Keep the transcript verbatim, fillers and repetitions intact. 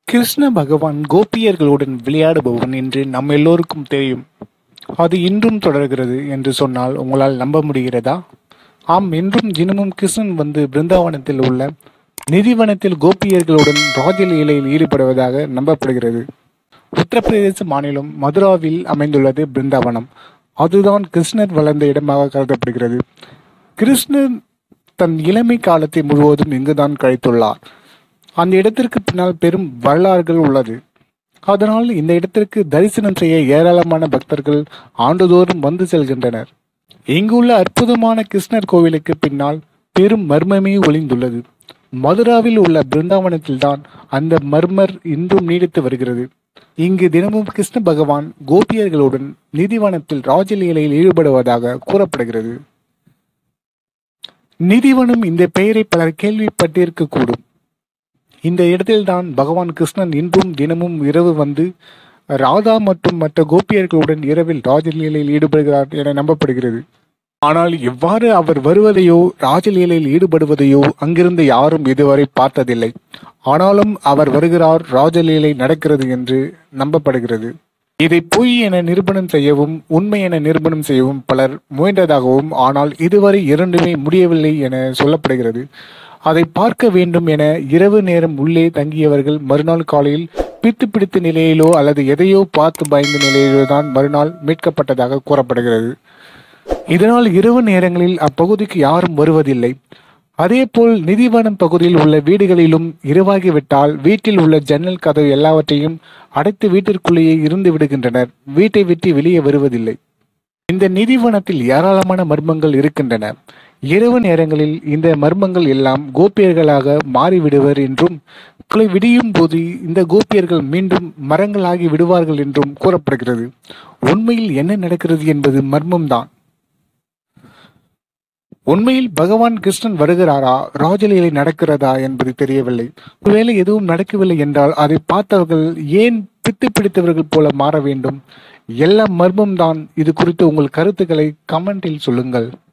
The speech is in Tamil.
கிருஷ்ண பகவான் கோபியர்களுடன் விளையாடுபவன் என்று நம் எல்லோருக்கும் தெரியும். அது இன்றும் தொடர்கிறது என்று சொன்னால் உங்களால் நம்ப முடிகிறதா? ஆம், இன்றும் தினமும் கிருஷ்ணன் வந்து பிருந்தாவனத்தில் உள்ள நிதிவனத்தில் கோபியர்களுடன் ராஜலீலையில் ஈடுபடுவதாக நம்பப்படுகிறது. உத்தரப்பிரதேச மாநிலம் மதுராவில் அமைந்துள்ளது பிருந்தாவனம். அதுதான் கிருஷ்ணர் வளர்ந்த இடமாக கருதப்படுகிறது. கிருஷ்ணர் தன் இளமை காலத்தை முழுவதும் இங்குதான் கழித்துள்ளார். அந்த இடத்திற்கு பின்னால் பெரும் வரலாறுகள் உள்ளது. அதனால் இந்த இடத்திற்கு தரிசனம் செய்ய ஏராளமான பக்தர்கள் ஆண்டுதோறும் வந்து செல்கின்றனர். இங்குள்ள அற்புதமான கிருஷ்ணர் கோவிலுக்கு பின்னால் பெரும் மர்மமே ஒளிந்துள்ளது. மதுராவில் உள்ள பிருந்தாவனத்தில் தான் அந்த மர்மர் இன்றும் நீடித்து வருகிறது. இங்கு தினமும் கிருஷ்ண பகவான் கோபியர்களுடன் நிதிவனத்தில் ராஜலீலையில் ஈடுபடுவதாக கூறப்படுகிறது. நிதிவனம் இந்த பெயரை பலர் கேள்விப்பட்டிருக்க கூடும். இந்த இடத்தில்தான் பகவான் கிருஷ்ணன் இன்றும் தினமும் இரவு வந்து ராதா மற்றும் மற்ற கோபியர்களுடன் இரவில் ராஜலீலையில் ஈடுபடுகிறார் என நம்பப்படுகிறது. ஆனால் எவ்வாறு அவர் வருவதையோ ராஜலீலையில் ஈடுபடுவதையோ அங்கிருந்து யாரும் இதுவரை பார்த்ததில்லை. ஆனாலும் அவர் வருகிறார், ராஜலீலை நடக்கிறது என்று நம்பப்படுகிறது. இதை பொய் என நிரூபணம் செய்யவும் உண்மை என நிரூபணம் செய்யவும் பலர் முயன்றதாகவும், ஆனால் இதுவரை இரண்டுமே முடியவில்லை என சொல்லப்படுகிறது. அதை பார்க்க வேண்டும் என இரவு நேரம் உள்ளே தங்கியவர்கள் மறுநாள் காலையில் பித்து பிடித்த நிலையிலோ அல்லது எதையோ பார்த்து பயந்த நிலையிலோ தான் மறுநாள் மீட்கப்பட்டதாக கூறப்படுகிறது. இதனால் இரவு நேரங்களில் அப்பகுதிக்கு யாரும் வருவதில்லை. அதே போல் நிதிவனம் பகுதியில் உள்ள வீடுகளிலும் இரவாகிவிட்டால் வீட்டில் உள்ள ஜன்னல் கதவு எல்லாவற்றையும் அடைத்து வீட்டிற்குள்ளேயே இருந்து விடுகின்றனர். வீட்டை விட்டு வெளியே வருவதில்லை. இந்த நிதிவனத்தில் ஏராளமான மர்மங்கள் இருக்கின்றன. இரவு நேரங்களில் இந்த மர்மங்கள் எல்லாம் கோபியர்களாக மாறிவிடுவர் என்றும், கொலை விடியும் போது இந்த கோபியர்கள் மீண்டும் மரங்களாகி விடுவார்கள் என்றும் கூறப்படுகிறது. உண்மையில் என்ன நடக்கிறது என்பது மர்மம்தான். உண்மையில் பகவான் கிருஷ்ணன் வருகிறாரா, ராஜலீலை நடக்கிறதா என்பது தெரியவில்லை. ஒருவேளை எதுவும் நடக்கவில்லை என்றால் அதை பார்த்தவர்கள் ஏன் பித்து பிடித்தவர்கள் போல மாற வேண்டும்? எல்லாம் மர்மம்தான். இது குறித்து உங்கள் கருத்துக்களை கமெண்டில் சொல்லுங்கள்.